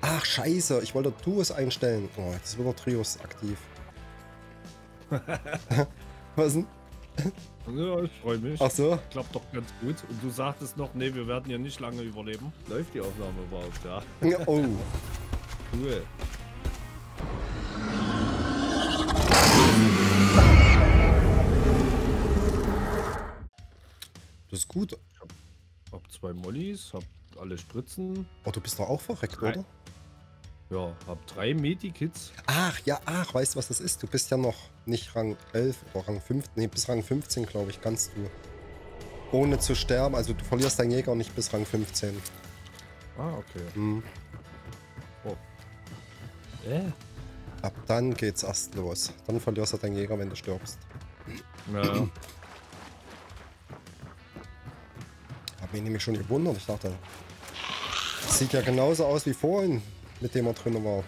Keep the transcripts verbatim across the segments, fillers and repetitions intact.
Ach, scheiße. Ich wollte Duos einstellen. Oh, jetzt ist wieder Trios aktiv. Was denn? Ja, ich freue mich. Ach so. Klappt doch ganz gut. Und du sagtest noch, nee, wir werden hier nicht lange überleben. Läuft die Aufnahme überhaupt, ja? Ja, oh. Cool. Das ist gut. Ich hab, hab zwei Mollis, hab alle Spritzen. Oh, du bist doch auch verreckt, Drei. oder? Ja, hab drei Medikits. Ach, ja, ach, weißt du, was das ist? Du bist ja noch nicht Rang elf oder Rang fünfzehn. Nee, bis Rang fünfzehn, glaube ich, kannst du. Ohne zu sterben. Also du verlierst deinen Jäger nicht bis Rang fünfzehn. Ah, okay. Hm. Oh. Äh? Ab dann geht's erst los. Dann verlierst du deinen Jäger, wenn du stirbst. Ja. Hab mich nämlich schon gewundert. Ich dachte, das sieht ja genauso aus wie vorhin, mit dem er drin war.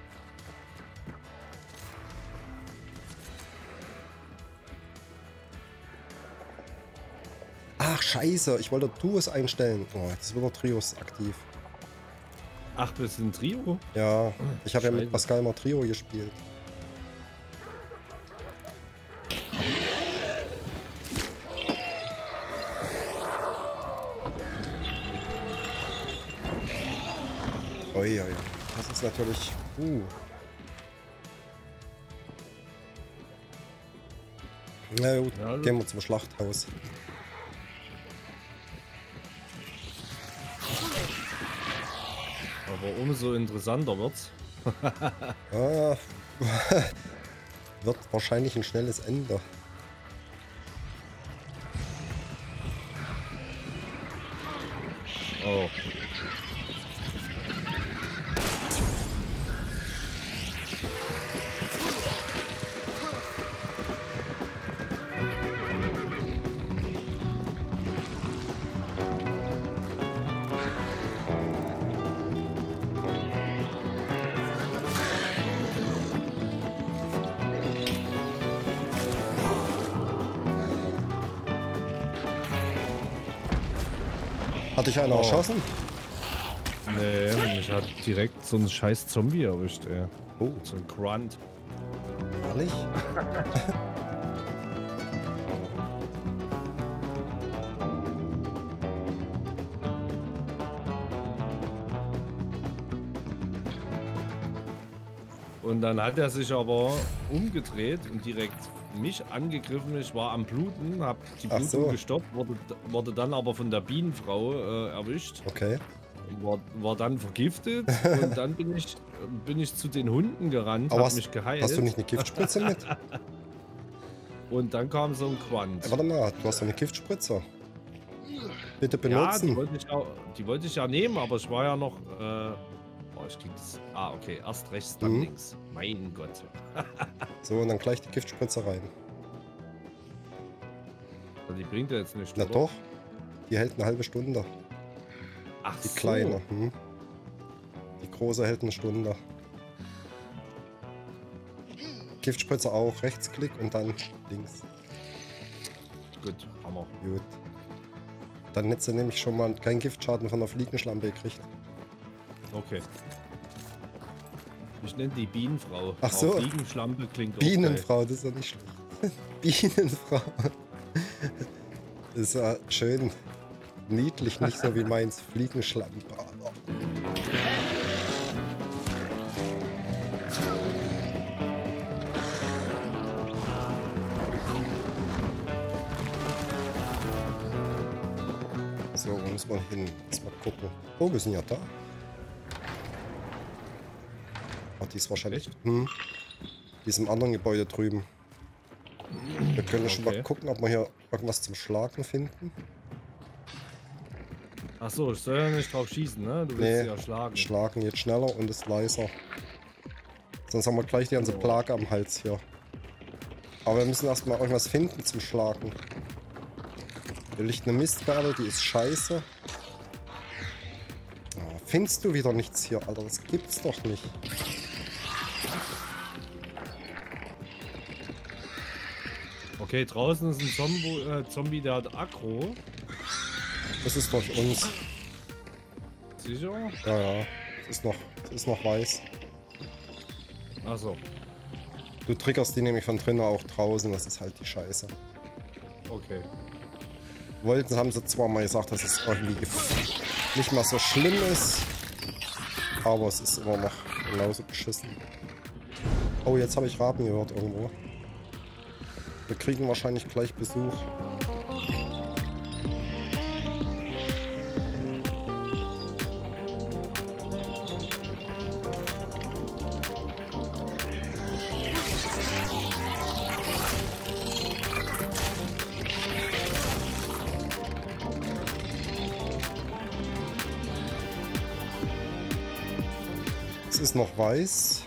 Ach, scheiße. Ich wollte Duos einstellen. Oh, jetzt ist wieder Trios aktiv. Ach, wir sind Trio? Ja, ich habe ja mit Scheiße. Pascal mal Trio gespielt. Ui, ui. Das ist natürlich... Uh. Na gut, Ja, also- gehen wir zum Schlachthaus. Aber umso interessanter wird's. Ah, wird wahrscheinlich ein schnelles Ende. Oh. Hat dich einer Oh. erschossen? Nee, mich hat direkt so ein scheiß Zombie erwischt, ey. Oh, So ein Grunt. ehrlich? Und dann hat er sich aber umgedreht und direkt mich angegriffen. Ich war am Bluten, hab die Ach Blutung so. gestoppt, wurde, wurde dann aber von der Bienenfrau äh, erwischt. Okay. War, war dann vergiftet und dann bin ich, bin ich zu den Hunden gerannt, Aber hab hast, mich geheilt. hast du nicht eine Giftspritze mit? Und dann kam so ein Quant. Äh, Warte mal, du hast doch eine Giftspritze. Bitte Ja, benutzen. die wollte, ich ja, die wollte ich ja nehmen, aber ich war ja noch... Äh, oh, ich krieg das... Ah, okay, erst rechts, dann Mhm. links. Mein Gott. So, und dann gleich die Giftspritze rein. Die bringt ja jetzt nicht, Na oder? doch. Die hält eine halbe Stunde. Ach Die so. kleine. Hm. Die große hält eine Stunde. Giftspritze auch. Rechtsklick und dann links. Gut, Hammer. Gut. Dann hättest du nämlich schon mal keinen Giftschaden von der Fliegenschlampe gekriegt. Okay. Ich nenne die Bienenfrau. Ach so. Aber Fliegenschlampe klingt auch Bienenfrau, das ist ja nicht schlecht. Bienenfrau. Das ist ja schön niedlich, nicht so wie meins. Fliegenschlampe. So, wo muss man hin? Jetzt mal gucken. Oh, wir sind ja da. Oh, die ist wahrscheinlich. Echt? Hm. Die ist im anderen Gebäude drüben. Wir können schon Okay. mal gucken, ob wir hier irgendwas zum Schlagen finden. Ach so, ich soll ja nicht drauf schießen, ne? Du willst Nee, sie ja schlagen. Schlagen jetzt schneller und ist leiser. Sonst haben wir gleich die ganze Oh. Plage am Hals hier. Aber wir müssen erstmal irgendwas finden zum Schlagen. Hier liegt eine Mistgabel, die ist scheiße. Oh, findest du wieder nichts hier, Alter? Das gibt's doch nicht. Okay, draußen ist ein Zombie, äh, Zombie der hat Aggro. Das ist durch uns. Sicher? Ja, ja. Das ist noch, ist noch weiß. Achso, Du triggerst die nämlich von drinnen auch draußen, das ist halt die Scheiße. okay. Wollten, haben sie zwar mal gesagt, dass es irgendwie nicht mehr so schlimm ist, aber es ist immer noch genauso beschissen. Oh, jetzt habe ich Raben gehört irgendwo. Wir kriegen wahrscheinlich gleich Besuch. Es ist noch weiß.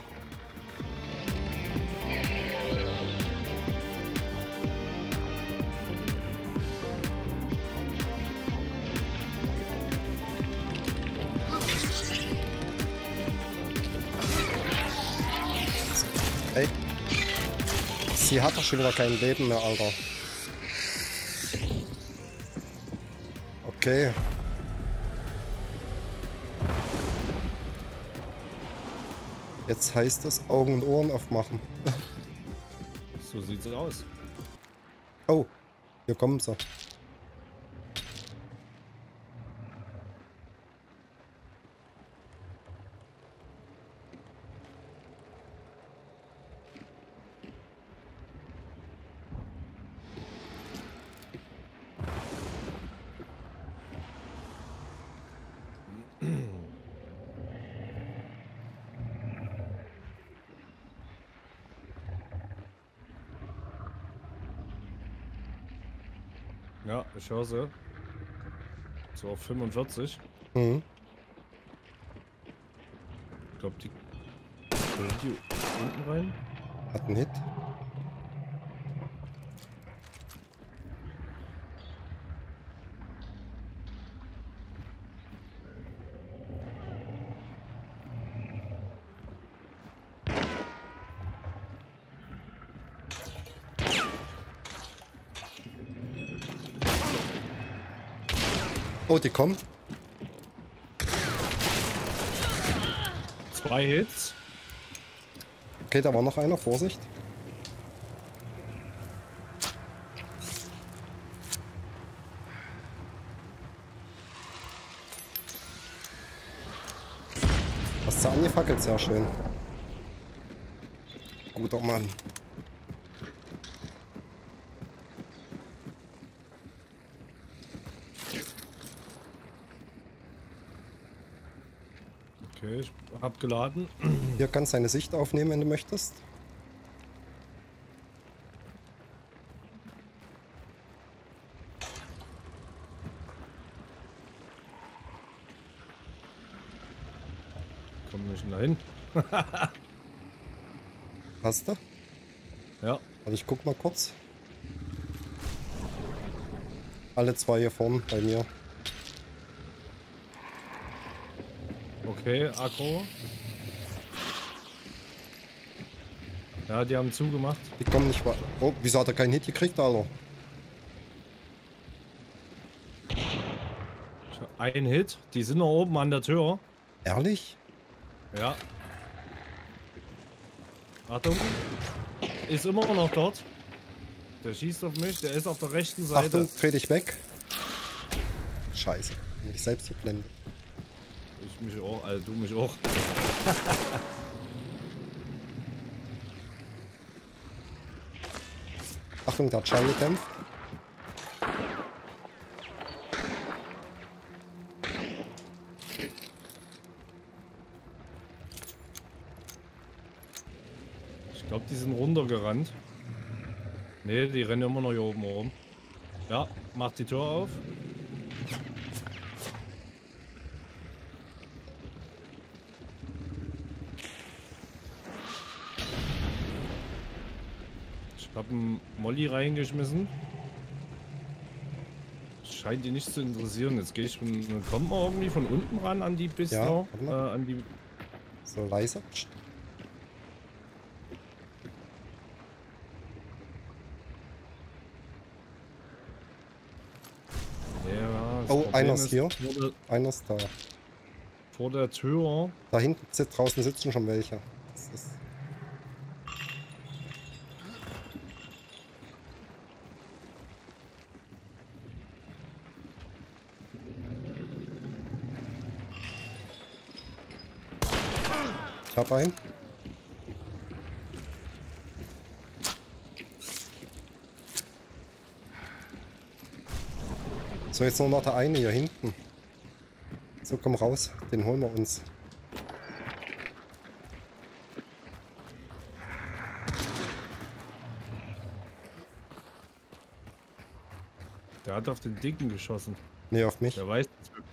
Ey. Sie hat doch schon wieder kein Leben mehr, Alter. Okay. Jetzt heißt es Augen und Ohren aufmachen. So sieht's aus. Oh, hier kommen sie. Ja, ich höre sie. So auf fünfundvierzig. Mhm. Ich glaube, die können die unten rein. Hat einen Hit. Oh, die kommen. Zwei Hits. Okay, da war noch einer. Vorsicht. Hast du angefackelt? Sehr schön. Guter Mann. Okay, ich hab geladen. Hier kannst du deine Sicht aufnehmen, wenn du möchtest. Komm nicht dahin. Hast du? Ja. Also ich guck mal kurz. Alle zwei hier vorne bei mir. Okay, Akku. Ja, die haben zugemacht. Die kommen nicht weiter. Oh, wieso hat er keinen Hit gekriegt, Alter? Ein Hit. Die sind noch oben an der Tür. Ehrlich? Ja. Achtung. Ist immer noch dort. Der schießt auf mich. Der ist auf der rechten Seite. Achtung, dreh dich weg. Scheiße. Bin ich selbst geblendet. Ich mich auch. Also du mich auch. Achtung, der hat Schein gekämpft. Ich glaube, die sind runtergerannt. Ne, die rennen immer noch hier oben rum. Ja, macht die Tür auf. Ich habe einen Molly reingeschmissen. Scheint die nicht zu interessieren. Jetzt gehe ich von, kommt man irgendwie von unten ran an die Piste, Ja, äh, warte mal. an die. So leise. Psst. Ja, das Oh, Problem einer ist hier. wurde- Einer ist da. vor der Tür. Da hinten draußen sitzen schon welche. Das ist ich hab einen. So, jetzt nur noch der eine hier hinten. So, komm raus. Den holen wir uns. Der hat auf den Dicken geschossen. Nee, auf mich. Der weiß.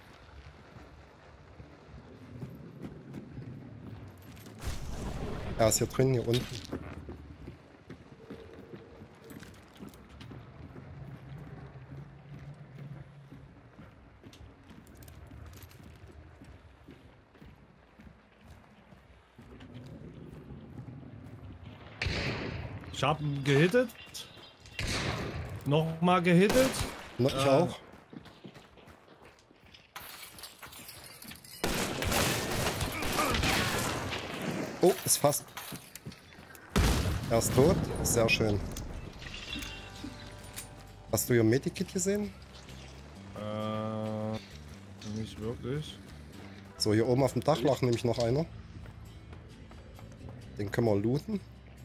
Er ist hier drin, hier unten. Ich hab ihn gehittet. Nochmal gehittet. No, ich äh, auch. Oh, ist fast. Er ist tot. Sehr schön. Hast du hier Medikit gesehen? Äh, nicht wirklich. So, hier oben auf dem Dach lag nämlich noch einer. Den können wir looten.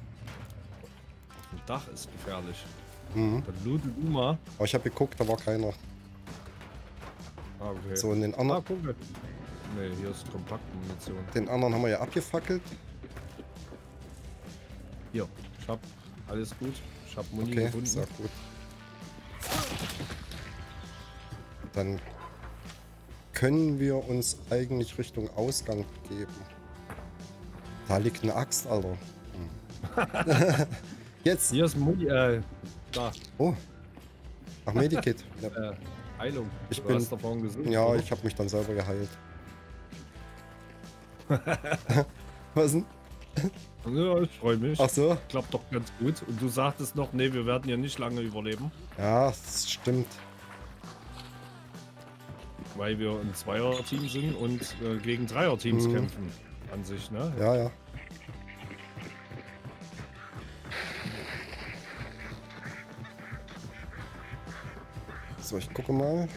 Ein Dach ist gefährlich. Mhm. Dann looten du mal. Aber ich habe geguckt, da war keiner. Ah, okay. So, in den Ah, anderen, guck mal. Ne, hier ist Kompaktmunition. den anderen haben wir ja abgefackelt. Hier, ich hab alles gut. Ich hab Muni Okay, gefunden. sehr gut. Dann können wir uns eigentlich Richtung Ausgang begeben. Da liegt eine Axt, Alter. Hm. Jetzt. Hier ist Muni, äh, da. Oh. Ach, Medikit. Ja, Äh, Heilung. Ich du bin- hast davon gesund, ja oder? ich habe mich dann selber geheilt. Was denn? Ja, ich freue mich. Ach so. Klappt doch ganz gut. Und du sagtest noch, nee, wir werden ja nicht lange überleben, Ja, das stimmt. weil wir ein Zweier-Team sind und äh, gegen Dreier-Teams Mhm. kämpfen. An sich, ne? Ja, ja. So, ich gucke mal.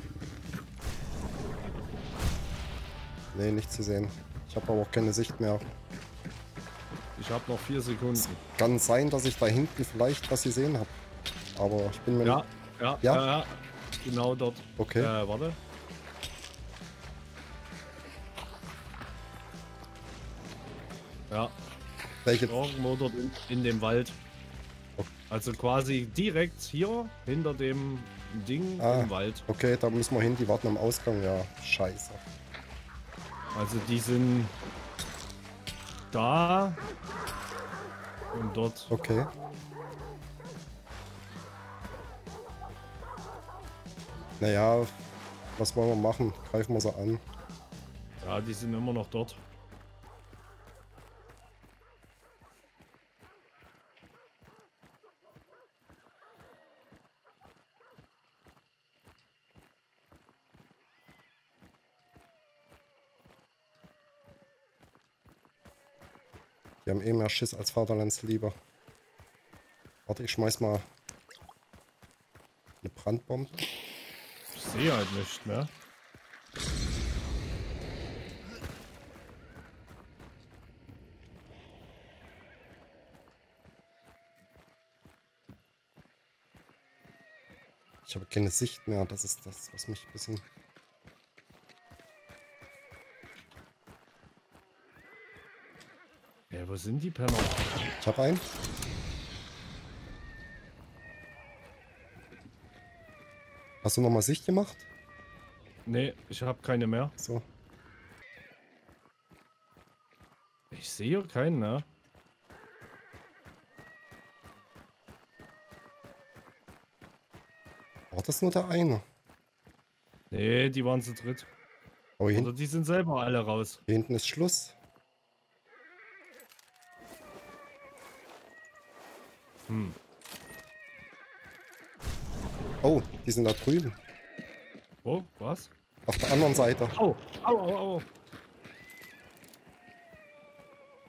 Nee, nicht zu sehen. Ich habe aber auch keine Sicht mehr. Ich habe noch vier Sekunden. Kann sein, dass ich da hinten vielleicht was gesehen habe. Aber ich bin mir Ja, nicht... ja, Ja? ja, ja. Genau dort. Okay. Äh, warte. Ja, Welche... irgendwo dort in, in dem Wald. Okay. Also quasi direkt hier hinter dem Ding Ah. im Wald. Okay, da müssen wir hin. Die warten am Ausgang. Ja, scheiße. Also die sind da und dort. Okay. Naja, was wollen wir machen? Greifen wir sie an. Ja, die sind immer noch dort. Die haben eh mehr Schiss als Vaterlandsliebe. Warte, ich schmeiß mal eine Brandbombe. Ich sehe halt nicht, ne? Ich habe keine Sicht mehr. Das ist das, was mich ein bisschen... Ja, wo sind die Penner? Ich habe einen. Hast du noch mal Sicht gemacht? Nee, ich habe keine mehr. So. Ich sehe keinen, ne? War das nur der eine? Nee, die waren zu dritt. Oh, hier, Oder hinten, die sind selber alle raus. hier hinten ist Schluss. Hm. Oh, die sind da drüben. Oh, was? Auf der anderen Seite. Au, au, au, au.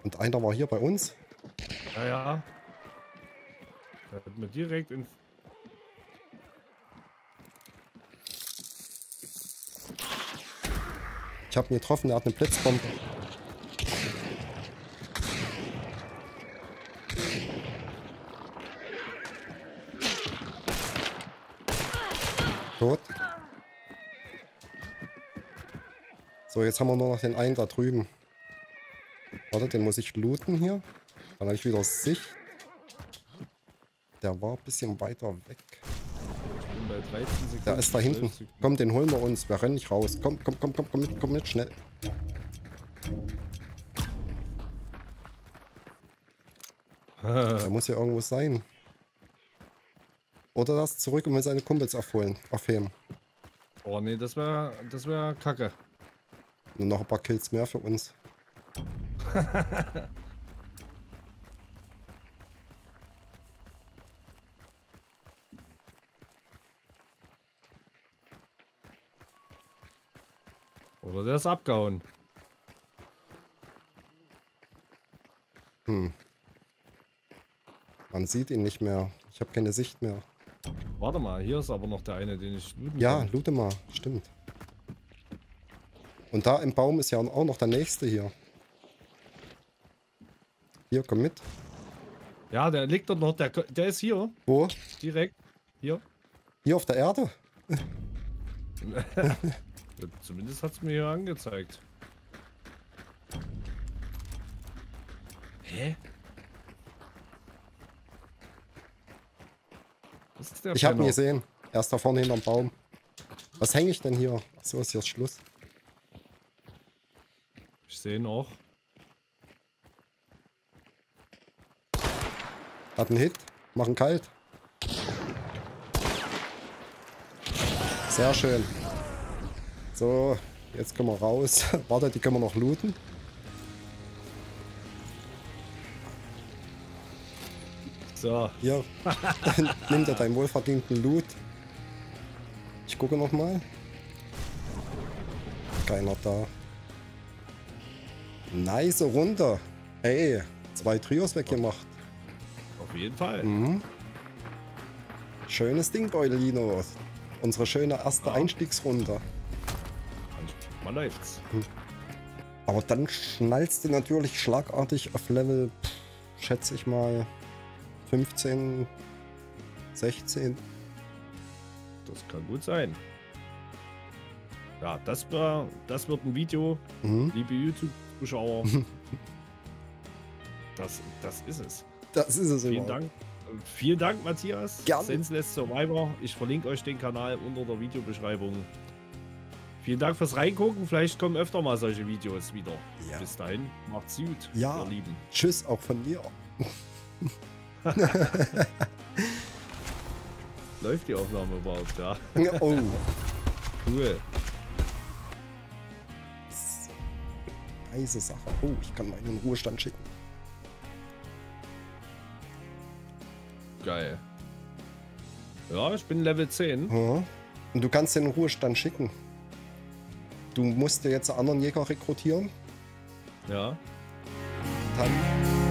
Und einer war hier bei uns. Ja, ja. Da hat mir direkt in... Ich habe ihn getroffen, er hat eine Blitzbombe. Tot. So, jetzt haben wir nur noch den einen da drüben. Warte, den muss ich looten hier. Dann habe ich wieder Sicht. Der war ein bisschen weiter weg. Ich bin bei dreizehn Sekunden. Der ist da hinten. Komm, den holen wir uns. Wir rennen nicht raus. Komm, komm, komm, komm, komm mit, komm mit, schnell. Der muss hier irgendwo sein. Oder das zurück und will seine Kumpels aufholen. Aufheben. Oh nee, das wäre das wär kacke. Nur noch ein paar Kills mehr für uns. Oder der ist abgehauen. Hm. Man sieht ihn nicht mehr. Ich habe keine Sicht mehr. Warte mal, hier ist aber noch der eine, den ich looten Ja, kann. loote mal. Stimmt. Und da im Baum ist ja auch noch der nächste hier. Hier, komm mit. Ja, der liegt dort noch. Der, der ist hier. Wo? Direkt. Hier. Hier auf der Erde? Zumindest hat es mir hier angezeigt. Hä? Was ist der Ich habe ihn Penner? gesehen. Er ist da vorne hinterm Baum. Was hänge ich denn hier? Achso, ist jetzt Schluss. Ich sehe ihn auch. Hat einen Hit. Machen kalt. Sehr schön. So, jetzt können wir raus. Warte, die können wir noch looten. So. Hier. Nimm dir deinen wohlverdienten Loot. Ich gucke noch mal. Keiner da. Nice Runde. Ey, zwei Trios weggemacht. Auf jeden Fall. Mhm. Schönes Ding, Beulino. Unsere schöne erste Ja. Einstiegsrunde. Mal läuft's. Aber dann schnallst du natürlich schlagartig auf Level, pff, schätze ich mal, fünfzehn, sechzehn. Das kann gut sein. Ja, das, wär, das wird ein Video, Mhm. liebe YouTube-Zuschauer. das, das ist es. Das ist es Vielen immer. Dank. Vielen Dank, Matthias. Gerne. Senseless Survivor. Ich verlinke euch den Kanal unter der Videobeschreibung. Vielen Dank fürs Reingucken. Vielleicht kommen öfter mal solche Videos wieder. Ja. Bis dahin, macht's gut, Ja. ihr Lieben. Tschüss auch von mir. Läuft die Aufnahme überhaupt, ja? Oh. Cool. Weise Sache. Oh, ich kann meinen in den Ruhestand schicken. Geil. Ja, ich bin Level zehn. Ja. Und du kannst den in den Ruhestand schicken. Du musst dir jetzt einen anderen Jäger rekrutieren. Ja. Dann